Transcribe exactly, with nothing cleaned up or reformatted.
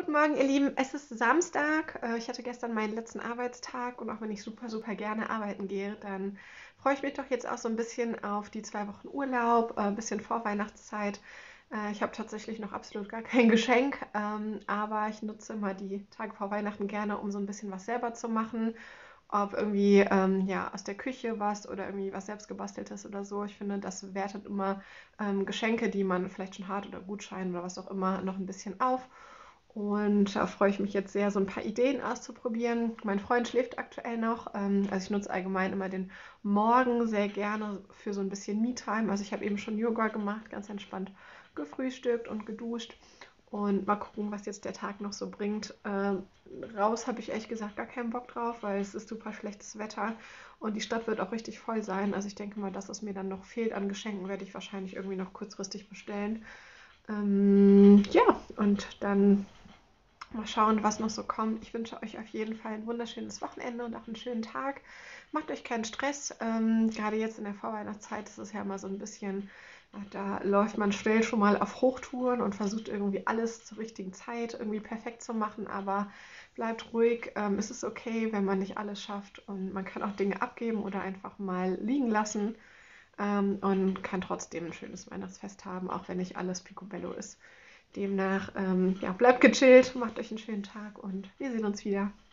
Guten Morgen, ihr Lieben. Es ist Samstag. Äh, Ich hatte gestern meinen letzten Arbeitstag und auch wenn ich super, super gerne arbeiten gehe, dann freue ich mich doch jetzt auch so ein bisschen auf die zwei Wochen Urlaub, äh, ein bisschen Vorweihnachtszeit. Äh, Ich habe tatsächlich noch absolut gar kein Geschenk, ähm, aber ich nutze immer die Tage vor Weihnachten gerne, um so ein bisschen was selber zu machen. Ob irgendwie ähm, ja, aus der Küche was oder irgendwie was selbst gebasteltes oder so. Ich finde, das wertet immer ähm, Geschenke, die man vielleicht schon hat oder Gutscheine oder was auch immer, noch ein bisschen auf. Und da freue ich mich jetzt sehr, so ein paar Ideen auszuprobieren. Mein Freund schläft aktuell noch. Ähm, also ich nutze allgemein immer den Morgen sehr gerne für so ein bisschen Me-Time. Also ich habe eben schon Yoga gemacht, ganz entspannt gefrühstückt und geduscht. Und mal gucken, was jetzt der Tag noch so bringt. Ähm, raus habe ich ehrlich gesagt gar keinen Bock drauf, weil es ist super schlechtes Wetter und die Stadt wird auch richtig voll sein. Also ich denke mal, das, was mir dann noch fehlt an Geschenken, werde ich wahrscheinlich irgendwie noch kurzfristig bestellen. Ähm, ja, und dann mal schauen, was noch so kommt. Ich wünsche euch auf jeden Fall ein wunderschönes Wochenende und auch einen schönen Tag. Macht euch keinen Stress. Ähm, gerade jetzt in der Vorweihnachtszeit ist es ja mal so ein bisschen, äh, da läuft man schnell schon mal auf Hochtouren und versucht irgendwie alles zur richtigen Zeit irgendwie perfekt zu machen. Aber bleibt ruhig. Ähm, es ist okay, wenn man nicht alles schafft. Und man kann auch Dinge abgeben oder einfach mal liegen lassen. Ähm, und kann trotzdem ein schönes Weihnachtsfest haben, auch wenn nicht alles picobello ist. Demnach, ähm, ja, bleibt gechillt, macht euch einen schönen Tag und wir sehen uns wieder.